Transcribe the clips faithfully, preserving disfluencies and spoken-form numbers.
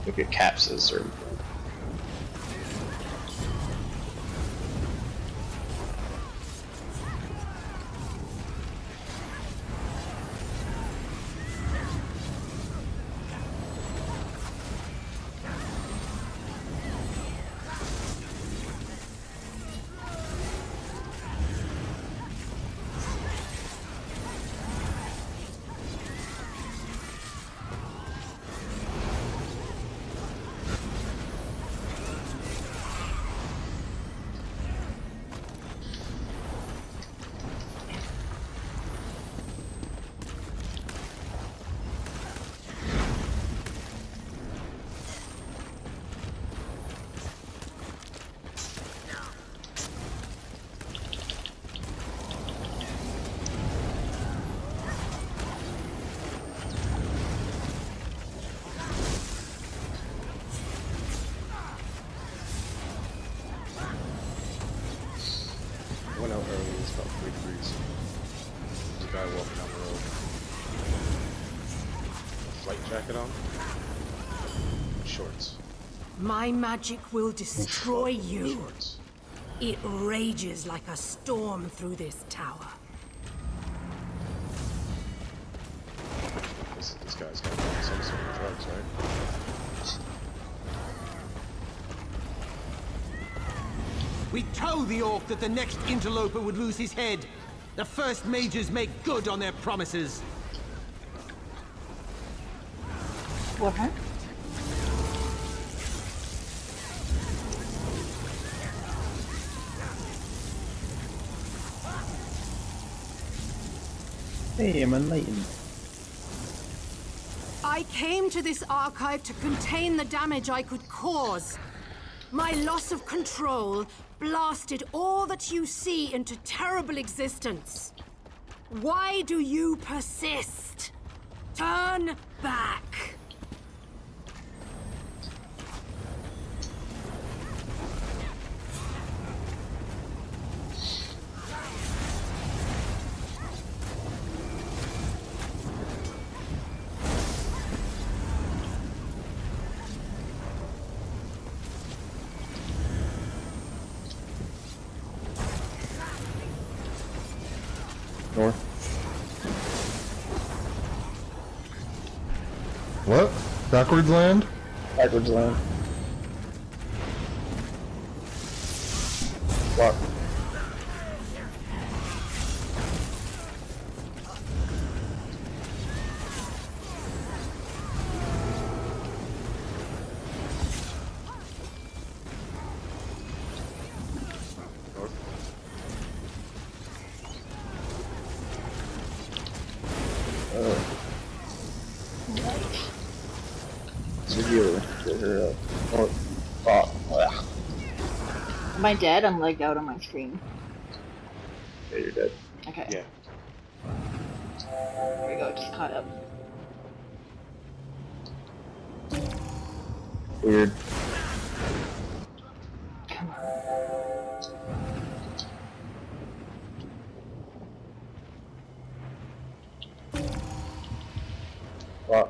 Look at capses or. Went out early, it's about three degrees. There's a guy walking down the road. Flight jacket on. Shorts. My magic will destroy you. Shorts. It rages like a storm through this tower. This, this guy's got some sort of drugs, right? We told the orc that the next interloper would lose his head. The first mages make good on their promises. What, huh? Hey, I'm enlightened. I came to this archive to contain the damage I could cause. My loss of control blasted all that you see into terrible existence. Why do you persist? Turn back. North. What? Backwards land? Backwards land. What? Or, oh, Am I dead? I'm lagged out on my screen. yeah, you're dead. Okay. Yeah. There we go, just caught up. Weird. Come on. What?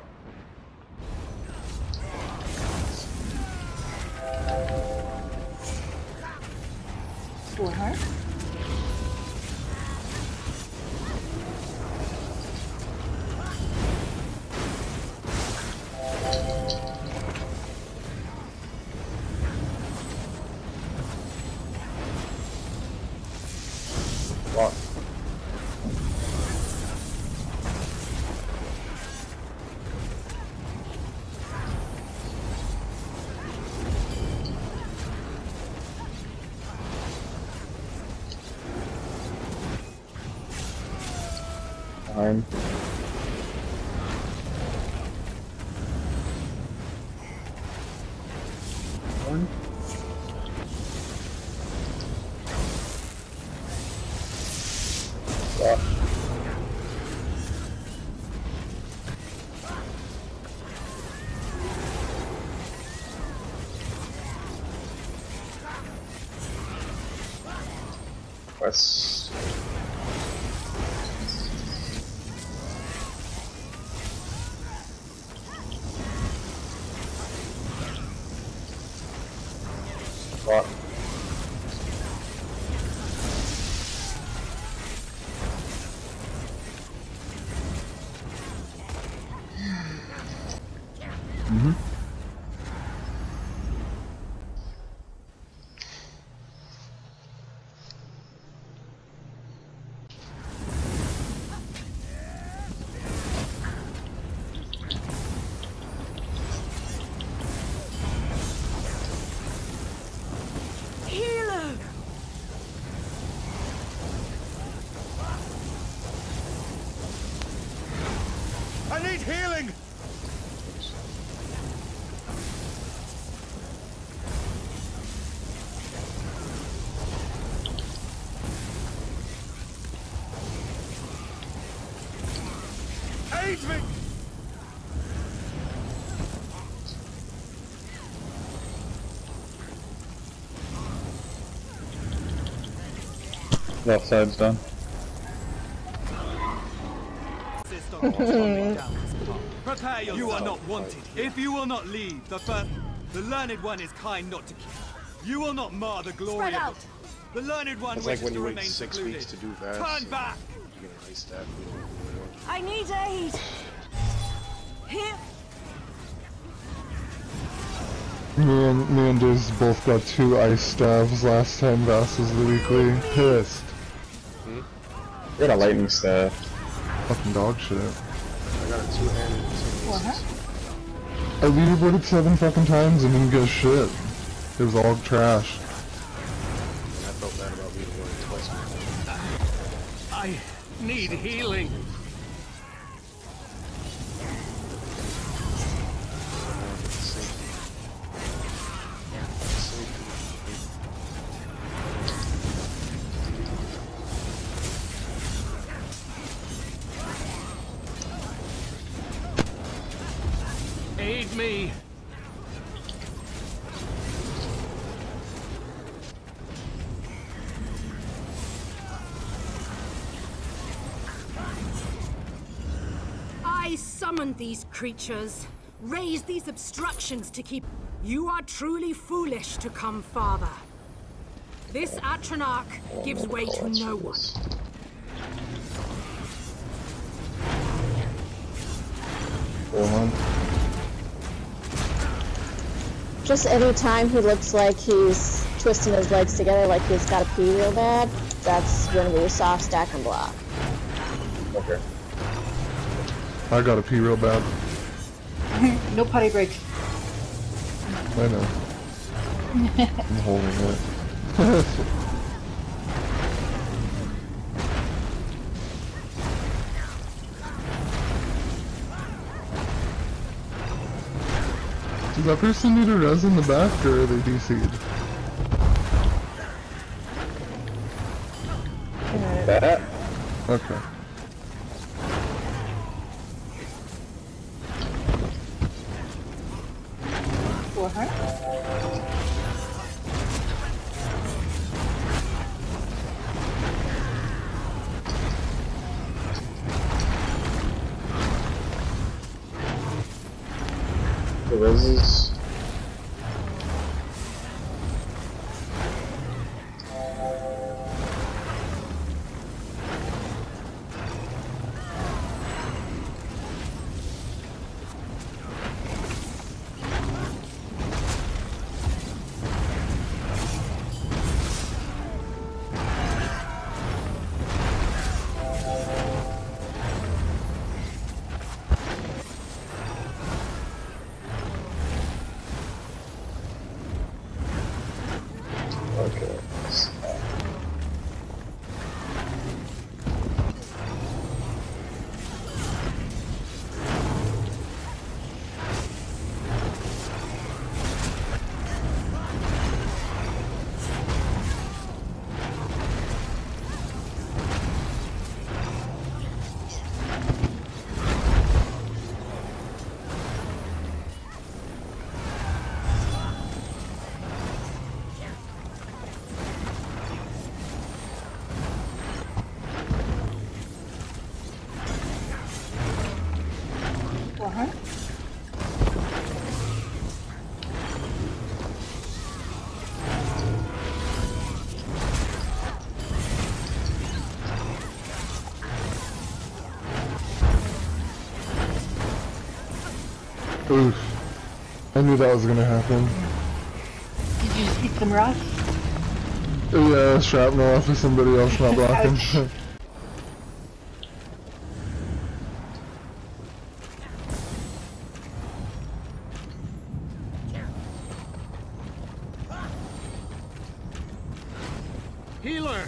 For her? What? Time. One. What? West. need healing! Aid me! Left side's done. Prepare yourself. You are not wanted. If you will not leave, the first... The Learned One is kind not to kill. You will not mar the glory Spread of out. it. The Learned One It's like wishes when to you wait remain six secluded. weeks to do that. Turn back! You get an ice stab. You know, I need aid. Here. Me and, me and Diz both got two ice stabs last time Vass was the weekly. Pissed. I got a lightning staff. Fucking dog shit. I got a two-handed. What? I leaderboarded seven fucking times and didn't get shit. It was all trash. And I felt bad about leaderboarding twice. I need healing. Aid me. I summoned these creatures, raised these obstructions to keep... You are truly foolish to come farther. This Atronach gives way to no one. One. Just any time he looks like he's twisting his legs together like he's got a pee real bad, that's when we soft stack and block. Okay. I gotta pee real bad. No potty break. I know. I'm holding it. Does that person need a res in the back, or are they D C'd? That? Okay. For her? The roses. Okay. For her? Oof. I knew that was gonna happen. Did you just eat some rocks? Yeah, shrapnel off of somebody else not blocking. Ouch. Healer.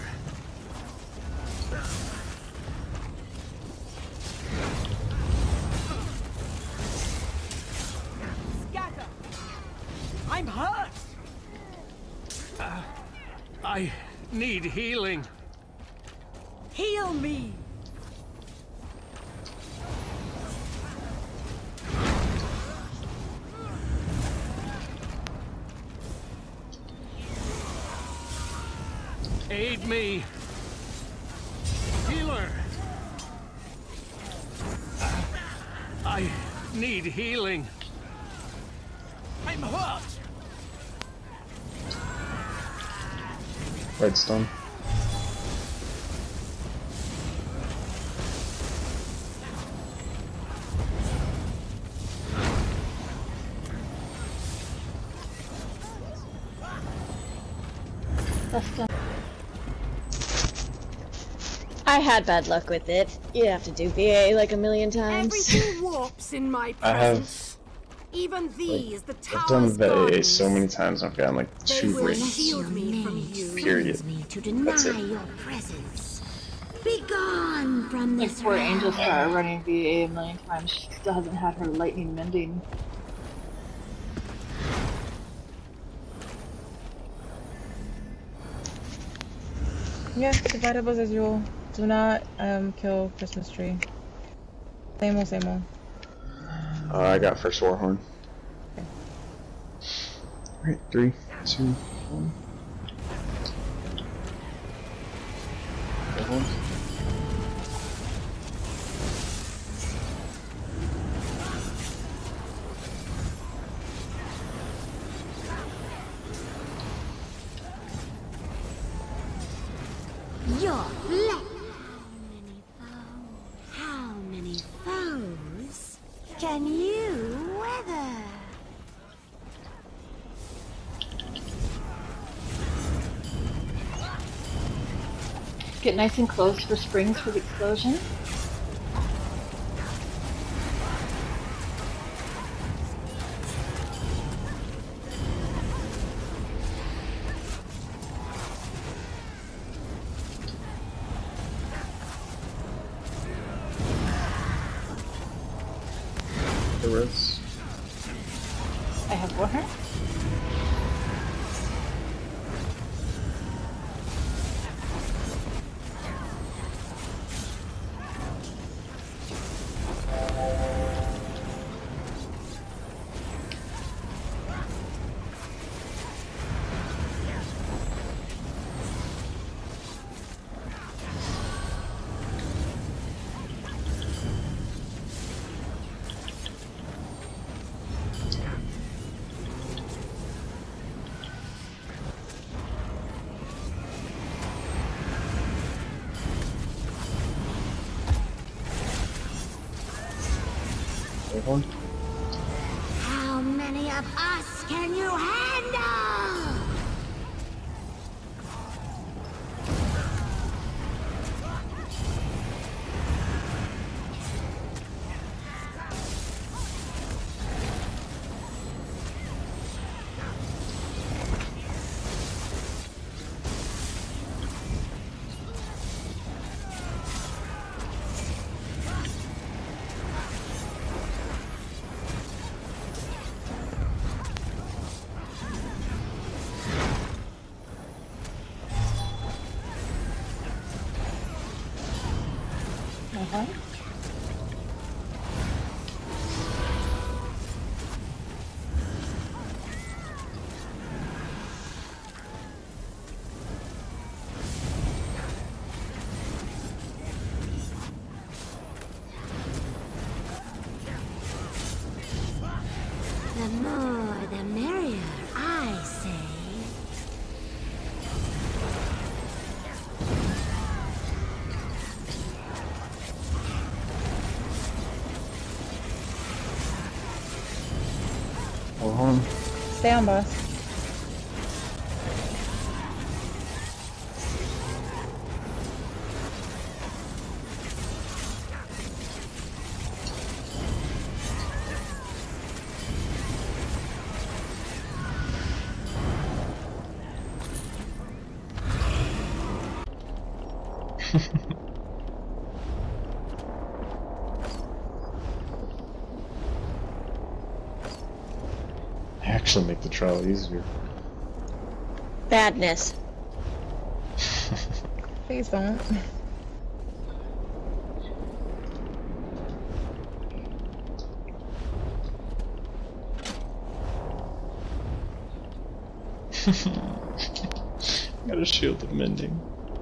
I need healing. Heal me! Aid me. Healer. I need healing. I'm hurt. Redstone. That's done. I had bad luck with it. You have to do B A like a million times. Everything warps in my I have- presence. Even these, the I've done tower's the A gardens. so many times I've gotten like They two will rings. shield me from you. Period. Me to deny That's it. your presence. Be gone from Like this poor Angel realm. Star running V A a million times. She still hasn't had her lightning mending. Yeah, divided as usual. Do not um kill Christmas tree. Same old, same old. Uh, I got first Warhorn. Alright, three, two, one. Warhorn. You're left. How many foes can you weather? Get nice and close for springs for the explosion. The reds. I have Warhammer. Warhorn. How many of us can you handle? Uh-huh. The more the merrier, I say. Warhorn. Stay on, boss. Actually make the trial easier. Badness. Please don't. Got a shield of mending.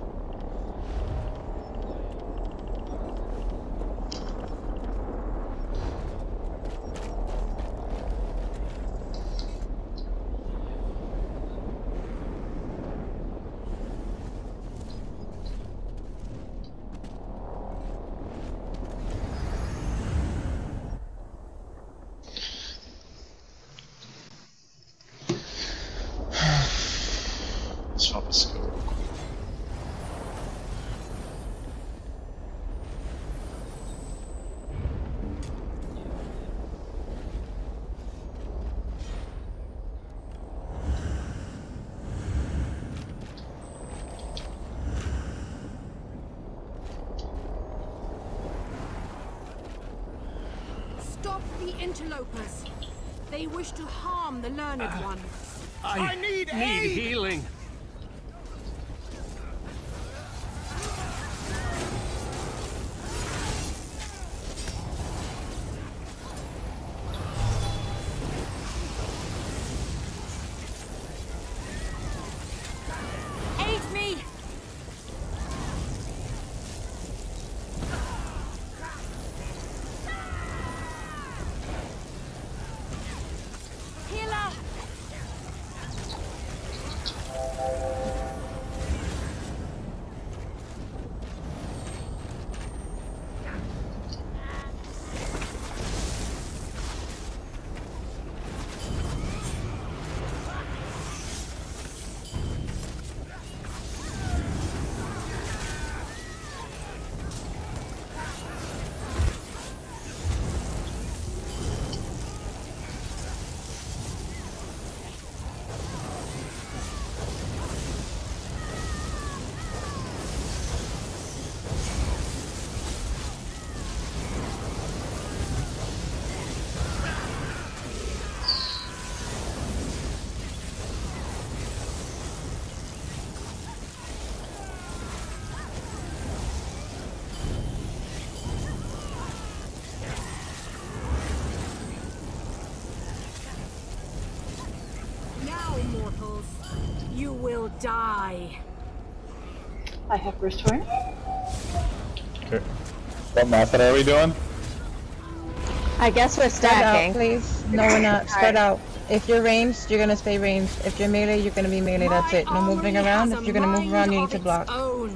Swap a skill real quick. Stop the interlopers. They wish to harm the learned Uh, one. I, I need, need healing. Aid me! Healer! Now, mortals, you will die. I have restore. Okay. What method are we doing? I guess we're Spread out, stacking. please. No, we're not. Spread out. If you're ranged, you're gonna stay ranged. If you're melee, you're gonna be melee. That's it. No moving around. If you're gonna move around, you need to block.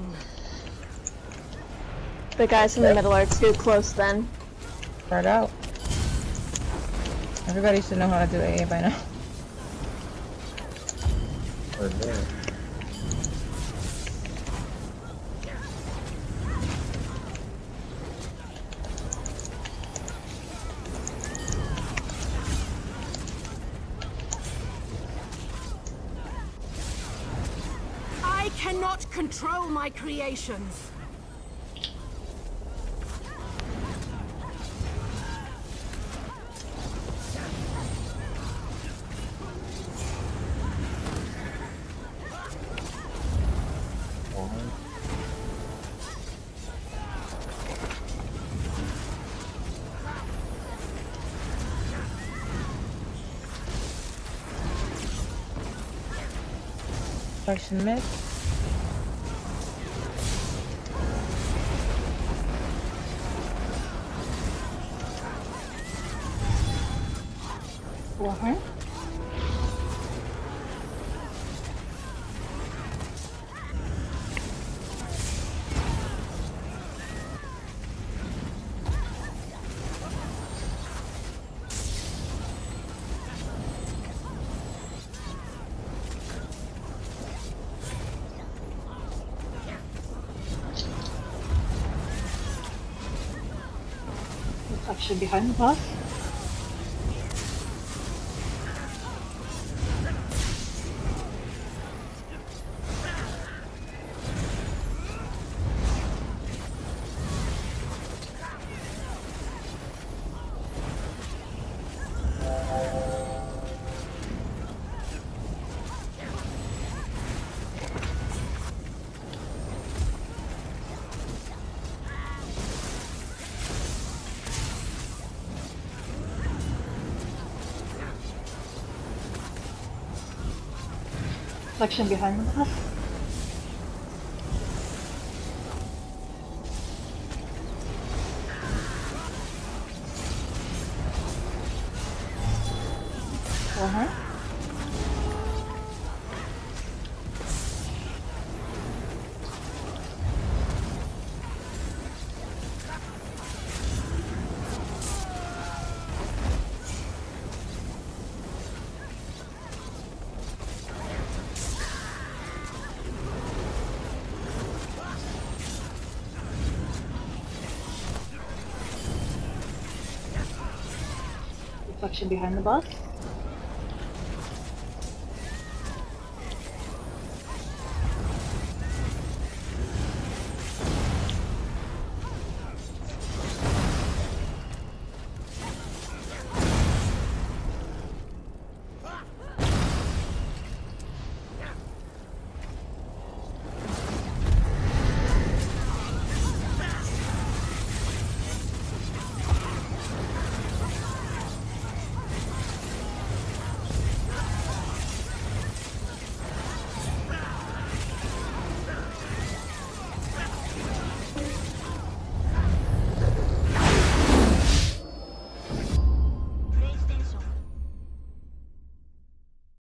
The guys in the middle are too close then. Spread out. Everybody should know how to do A A by now. Right there. I cannot control my creations. Person mid. Warhammer. Actually behind the boss. Reflection behind the boss. Uh-huh. Reflection behind the boss.